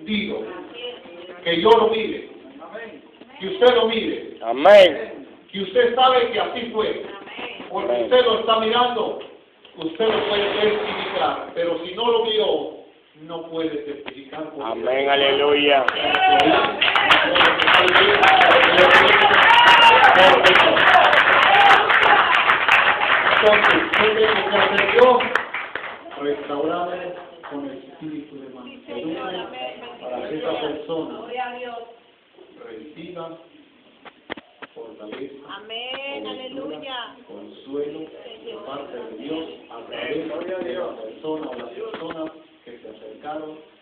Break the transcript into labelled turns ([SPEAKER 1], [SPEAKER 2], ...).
[SPEAKER 1] sentido. Que yo lo mire, que usted lo mire.
[SPEAKER 2] Amén.
[SPEAKER 1] Que usted sabe que así fue. Porque usted lo está mirando, usted lo puede testificar. Pero si no lo vio, no puede testificar.
[SPEAKER 2] Amén, aleluya.
[SPEAKER 1] Entonces, ¿qué tengo que hacer yo? Restaurarme con el espíritu de mansedumbre para que esa persona reciba fortaleza,
[SPEAKER 3] Amén, aleluya.
[SPEAKER 1] consuelo de parte de Dios a través de la persona o las personas que se acercaron